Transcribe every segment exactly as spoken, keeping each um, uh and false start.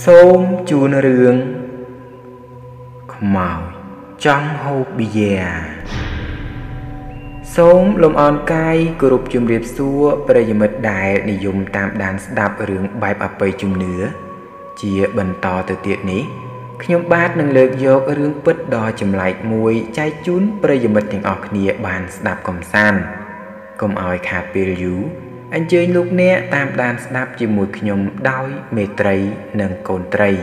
សូមជូនរឿងខ្មោចចង់ហូបប៊ីយ៉ាសូមលំអរកាយគោរពជម្រាបសួរប្រិយមិត្តដែលនិយមតាមដានស្ដាប់រឿងបែបអបិយជំនឿជាបន្តទៅទៀតនេះខ្ញុំបាទនឹងលើកយករឿងពិតដ៏ចម្លែកមួយចែកជូនប្រិយមិត្តទាំងអស់គ្នាបានស្ដាប់កំសាន្តកុំឲ្យខាតពេលយូរអញ្ជើញលោកអ្នកតាមដានស្ដាប់ជាមួយខ្ញុំដោយមេត្រីនិងកូនត្រី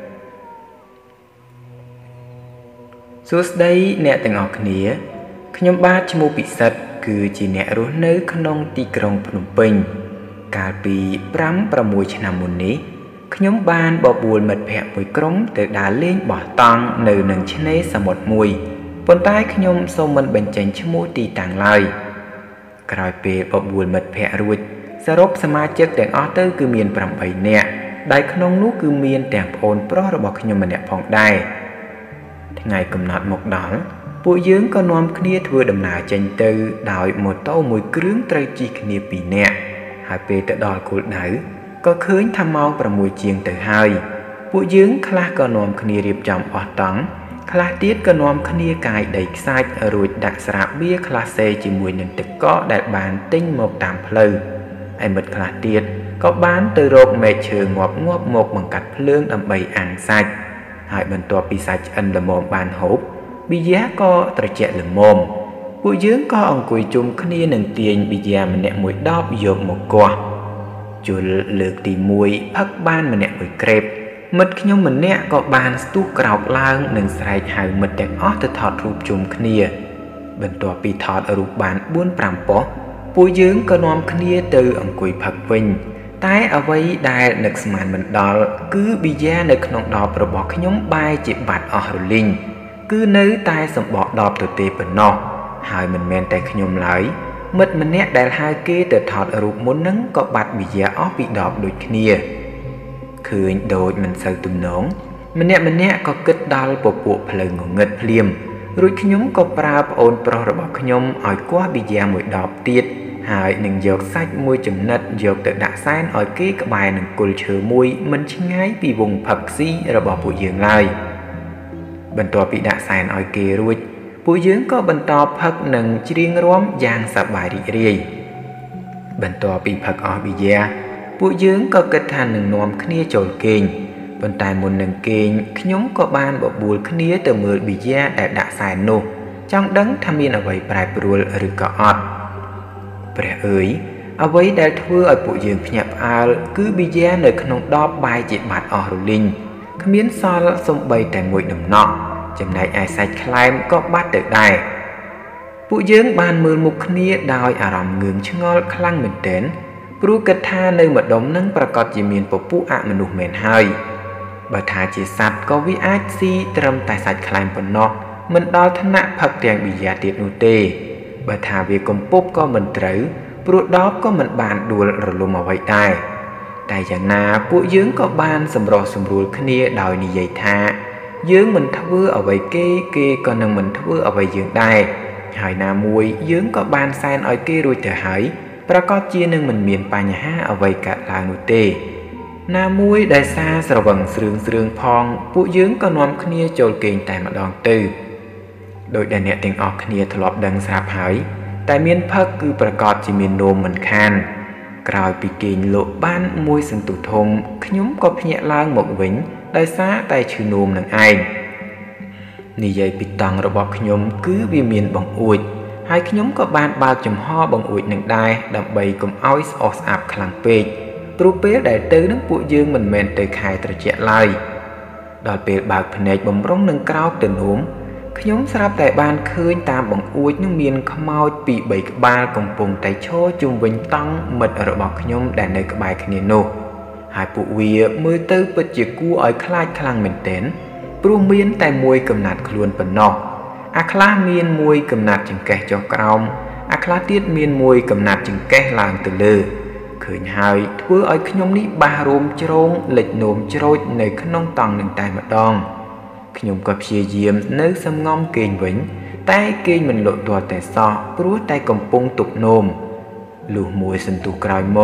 សួស្តីអ្នកទាំងអស់គ្នាខ្ញុំបាទឈ្មោះពិសិដ្ឋគឺជាអ្នករស់នៅក្នុងទីក្រុងភ្នំពេញកាលពីប្រាំប្រាំមួយឆ្នាំមុននេះខ្ញុំបានបបួលមិត្តភ័ក្តិមួយក្រុមទៅដើរលេងបោះតង់នៅនឹងឆ្នេរសមុទ្រមួយប៉ុន្តែខ្ញុំសូមមិនបញ្ចេញឈ្មោះទីតាំងឡើយក្រោយពេលបបួលមិត្តភ័ក្តិរួចសរុបសមាជិកទាំងអស់ទៅគឺមានប្រាំបីនាក់ដែលក្នុងនោះគឺមានទាំងប្អូនប្រុសរបស់ខ្ញុំម្នាក់ផងដែរថ្ងៃកំណត់មកដល់ពួកយើងក៏នាំគ្នាធ្វើដំណើរចេញទៅដោយម៉ូតូមួយគ្រឿងត្រូវជិះគ្នាពីរនាក់ហើយពេលទៅដល់គោលដៅក៏ឃើញថាម៉ោងប្រាំមួយជាងទៅហើយពួកយើងខ្លះក៏នាំគ្នារៀបចំបោះតង់ខ្លះទៀតក៏នាំគ្នាកាយដីខ្សាច់រួចដាក់ស្រាបៀរក្លាសេជាមួយនឹងទឹកកកដែលបានទិញមកតាមផ្លូវឯមិត្តខ្លះទៀតក៏បានទៅរកមែកឈើងាប់ងាប់មកបង្កាត់ភ្លើងដើម្បីអាំងសាច់ហើយបន្ទាប់ពីសាច់ឆ្អិនល្មមបានហូបប៊ីយ៉ាក៏ត្រជាក់ល្មមពួកយើងក៏អង្គុយជុំគ្នានឹងទាញប៊ីយ៉ាម្នាក់មួយដបយកមកគោះជលលើកទីមួយផឹកបានម្នាក់មួយក្រេបមិត្តខ្ញុំម្នាក់ក៏បានស្ទុះក្រោកឡើងនិងស្រែកហៅមិត្តទាំងអស់ទៅថតរូបជុំគ្នាបន្ទាប់ពីថតរូបបានបួនប្រាំប៉ុស្តិ៍ពួកយើងក៏នាំគ្នាទៅអង្គុយផឹកវិញតែអ្វីដែលនឹកស្មានមិនដល់គឺប៊ីយ៉ានៅក្នុងដបរបស់ខ្ញុំបែរជាបាត់អស់រលីងគឺនៅតែសម្បកដបទៅទេប៉ុណ្ណោះហើយមិនមែនតែខ្ញុំឡើយមិត្តម្នាក់ដែលហៅគេទៅថតរូបមុននឹងក៏បាត់ប៊ីយ៉ាអស់ពីដបដូចគ្នាឃើញដូចមិនសូវទំនងម្នាក់ម្នាក់ក៏គិតដល់ពពួកផ្លូវងងឹតភ្លាមរួចខ្ញុំក៏ប្រើប្អូនប្រុសរបស់ខ្ញុំឲ្យគោះប៊ីយ៉ាមួយដបទៀតហើយនឹងយកសាច់មួយចំណិតយកទៅដាក់សែនឲ្យគេក្បែរនឹងគល់ឈើមួយមិនឆ្ងាយពីវងផឹកស៊ីរបស់ពួកយើងឡើយបន្ទាប់ពីដាក់សែនឲ្យគេរួចពួកយើងក៏បន្តផឹកនិងច្រៀងរាំយ៉ាងសប្បាយរីករាយបន្ទាប់ពីផឹកអស់ប៊ីយ៉ាពួកយើងក៏គិតថានឹងនាំគ្នាចូលគេងប៉ុន្តែមុននឹងគេងខ្ញុំក៏បានបបួលគ្នាទៅមើលប៊ីយ៉ាដែលដាក់សែននោះចង់ដឹងថាមានអ្វីប្រែប្រួលឬក៏អត់ព្រះអើយអ្វីដែលធ្វើឲ្យពួកយើងភ្ញាក់ផ្អើលគឺប៊ីយ៉ានៅក្នុងដបបែរជាបាត់អស់រលីងគ្មានសល់សូម្បីតែមួយដំណក់ចំណែកឯសាច់ខ្លែមក៏បាត់ទៅដែរពួកយើងបានមើលមុខគ្នាដោយអារម្មណ៍ងឿងឆ្ងល់ខ្លាំងមែនទែនព្រោះគិតថានៅម្ដុំនឹងប្រកាសជាមានពពួកអមនុស្សមែនហើយបើថាជាសត្វក៏វាអាចស៊ីត្រឹមតែសាច់ខ្លែមប៉ុណ្ណោះមិនដល់ថ្នាក់ផឹកទាំងប៊ីយ៉ាទៀតនោះទេបើថាវាកំពប់ក៏មិនត្រូវព្រោះដបក៏មិនបានដួលរលំអ្វីដែរតែយ៉ាងណាពួកយើងក៏បានសម្រុះសម្រួលគ្នាដោយនិយាយថាយើងមិនធ្វើអ្វីគេគេក៏នឹងមិនធ្វើអ្វីយើងដែរហើយណាមួយយើងក៏បានសែនឲ្យគេរួចទៅហើយប្រកាសជានឹងមិនមានបញ្ហាអ្វីកើតឡើងនោះទេណាមួយដែលសារស្រវឹងស្រឿងស្រឿងផងពួកយើងក៏នាំគ្នាចូលគេងតែម្ដងទៅដោយដែលអ្នកទាំងអស់គ្នាធ្លាប់ដឹងស្រាប់ហើយតែមានផឹកគឺប្រកាសជាមាននោមមិនខានក្រោយពីគេងលក់បានមួយសន្ទុះធំខ្ញុំក៏ភ្ញាក់ឡើងមកវិញដោយសារតែឈឺនោមនឹងឯងនិយាយពីតង់របស់ខ្ញុំគឺវាមានបង្អួចហើយខ្ញុំក៏បានបើកចំហបង្អួចនឹងដែរដើម្បីកុំឲ្យស្អុះស្អាប់ខ្លាំងពេកព្រោះពេលដែលទៅនឹងពួកយើងមិនមែនទៅខែត្រជាក់ឡើយដល់ពេលបើកភ្នែកបំរុងនឹងក្រោកទៅនោមខ្ញុំស្រាប់តែបានឃើញតាមបង្អួចនឹងមានខ្មោចពីរបីក្បាលកំពុងតែឈរជុំវិញតង់មិត្តរបស់ខ្ញុំដែលនៅក្បែរគ្នានោះហើយពួកវាមើលទៅពិតជាគួរឲ្យខ្លាចខ្លាំងមែនទែនព្រោះមានតែមួយកំណាត់ខ្លួនប៉ុណ្ណោះអាខ្លះមានមួយកំណាត់ចង្កេះចុះក្រោមអាខ្លះទៀតមានមួយកំណាត់ចង្កេះឡើងទៅលើឃើញហើយធ្វើឲ្យខ្ញុំនេះបាសរោមជ្រងលិចនោមជ្រោចនៅក្នុងតង់នឹងតែម្ដងខ្ញុំក៏ព្យាយាមនៅសំងំគេងវិញតែគេងមិនលក់ទាល់តែសោះព្រោះតែកំពុងទុកនោមលុះមួយសន្ទុះក្រោយមក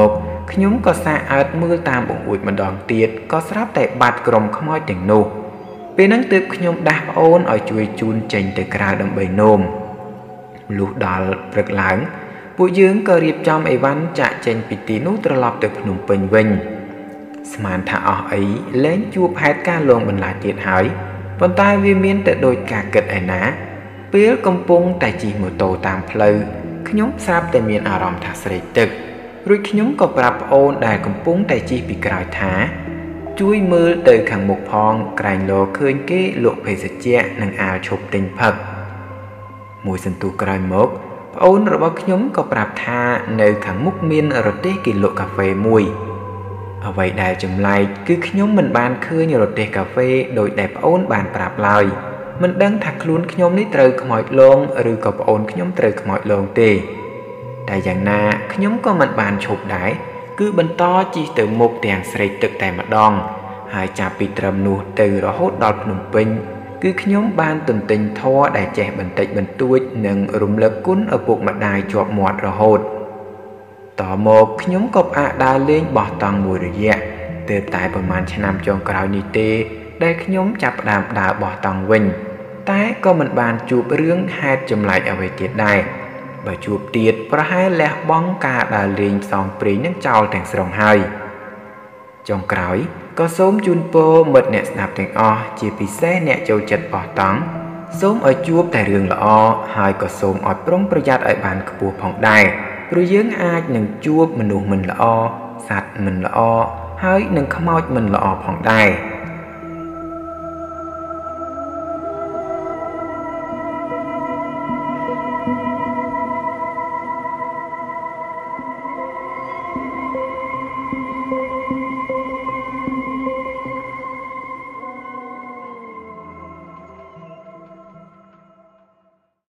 ខ្ញុំក៏សាអើតមើលតាមបង្អួចម្ដងទៀតក៏ស្រាប់តែបាត់ក្រុមខ្មោចទាំងនោះពេលហ្នឹងទើបខ្ញុំដាស់ប្អូនឲ្យជួយជូនចេញទៅក្រៅដើម្បីនោមលុះដល់ព្រឹកឡើងពួកយើងក៏រៀបចំអីវ៉ាន់ចាក់ចេញពីទីនោះត្រឡប់ទៅភ្នំពេញវិញស្មានថាអស់អីលែងជួបហេតុការណ៍លងបន្លាចទៀតហើយប៉ុន្តែវាមានតែដូចការគិតឯណាពេលកំពុងតែជិះម៉ូតូតាមផ្លូវខ្ញុំស្រាប់តែមានអារម្មណ៍ថាស្រេកទឹករួចខ្ញុំក៏ប្រាប់ប្អូនដែលកំពុងតែជិះពីក្រោយថាជួយមើលទៅខាងមុខផងក្រែងលោឃើញគេលក់ភេសជ្ជៈនិងអាវឈប់ទិញផឹកមួយសន្ទុះក្រោយមកប្អូនរបស់ខ្ញុំក៏ប្រាប់ថានៅខាងមុខមានរទេះគេលក់កាហ្វេមួយអ្វីដែលចម្លែកគឺខ្ញុំមិនបានឃើញរទេះកាហ្វេដោយដែលប្អូនបានប្រាប់ឡើយមិនដឹងថាខ្លួនខ្ញុំនេះត្រូវខ្មោចលងឬក៏ប្អូនខ្ញុំត្រូវខ្មោចលងទេតែយ៉ាងណាខ្ញុំក៏មិនបានឈប់ដែរគឺបន្តជិះទៅមុខទាំងស្រេកទឹកតែម្ដងហើយចាប់ពីត្រឹមនោះទៅរហូតដល់ភ្នំពេញគឺខ្ញុំបានទន្ទិញធម៌ដែលចេះបន្តិចបន្តួចនិងរំលឹកគុណឪពុកម្ដាយជាប់មាត់រហូតតមកខ្ញុំក៏ផ្អាកដើរលេងបោះតង់មួយរយៈទើបតែប្រហែលឆ្នាំចុងក្រោយនេះទេដែលខ្ញុំចាប់ផ្ដើមដើរបោះតង់វិញតែក៏មិនបានជួបរឿងហេតុចម្លែកអ្វីទៀតដែរបើជួបទៀតប្រហែលលះបង់ការដើរលេងផ្សងព្រេងនឹងចោលទាំងស្រុងហើយចុងក្រោយក៏សូមជូនពរមិត្តអ្នកស្ដាប់ទាំងអស់ជាពិសេសអ្នកចូលចិត្តបោះតង់សូមឲ្យជួបតែរឿងល្អហើយក៏សូមឲ្យប្រុងប្រយ័ត្នឲ្យបានខ្ពស់ផងដែរព្រោះយើងអាចនឹងជួបមនុស្សមិនល្អសត្វមិនល្អហើយនឹងខ្មោចមិនល្អផងដែរ